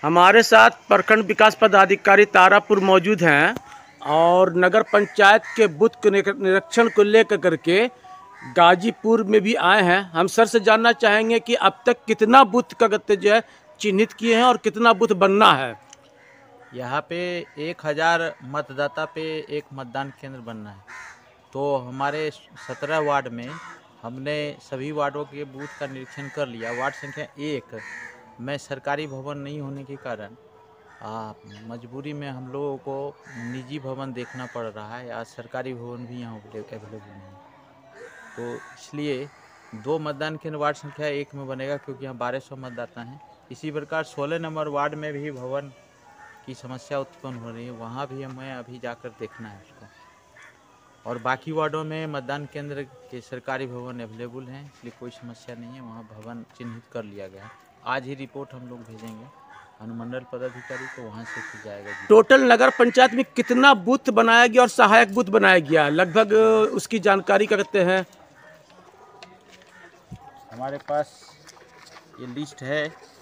हमारे साथ प्रखंड विकास पदाधिकारी तारापुर मौजूद हैं और नगर पंचायत के बूथ के निरीक्षण को लेकर करके गाजीपुर में भी आए हैं। हम सर से जानना चाहेंगे कि अब तक कितना बूथ का गत्ते जो है चिन्हित किए हैं और कितना बूथ बनना है। यहाँ पे 1000 मतदाता पे एक मतदान केंद्र बनना है। तो हमारे 17 वार्ड में हमने सभी वार्डों के बूथ का निरीक्षण कर लिया। वार्ड संख्या 1 में सरकारी भवन नहीं होने के कारण मजबूरी में हम लोगों को निजी भवन देखना पड़ रहा है। आज सरकारी भवन भी यहाँ अवेलेबल नहीं है, तो इसलिए 2 मतदान केंद्र वार्ड संख्या 1 में बनेगा, क्योंकि यहाँ 1200 मतदाता हैं। इसी प्रकार 16 नंबर वार्ड में भी भवन की समस्या उत्पन्न हो रही है, वहाँ भी हमें अभी जाकर देखना है उसको। और बाकी वार्डों में मतदान केंद्र के सरकारी भवन अवेलेबल हैं, इसलिए कोई समस्या नहीं है, वहाँ भवन चिन्हित कर लिया गया है। आज ही रिपोर्ट हम लोग भेजेंगे अनुमंडल पदाधिकारी को, वहाँ से फिर जाएगा। टोटल नगर पंचायत में कितना बूथ बनाया गया और सहायक बूथ बनाया गया, लगभग उसकी जानकारी करते हैं। हमारे पास ये लिस्ट है।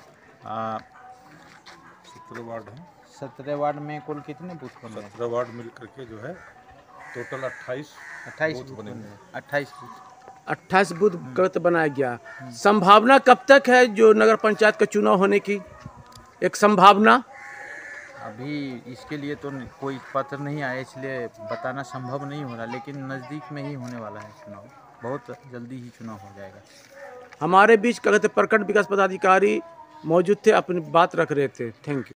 17 वार्ड है। 17 वार्ड में कुल कितने बूथ बने? 17 वार्ड मिल करके जो है टोटल 28 बूथ बनेंगे। 28 बूथ गत बनाया गया। संभावना कब तक है जो नगर पंचायत का चुनाव होने की एक संभावना? अभी इसके लिए तो कोई पत्र नहीं आया, इसलिए बताना संभव नहीं हो रहा, लेकिन नज़दीक में ही होने वाला है चुनाव। बहुत जल्दी ही चुनाव हो जाएगा। हमारे बीच क्या कहते प्रखंड विकास पदाधिकारी मौजूद थे, अपनी बात रख रहे थे। Thank you.